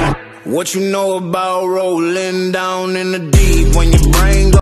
What you know about rolling down in the deep when your brain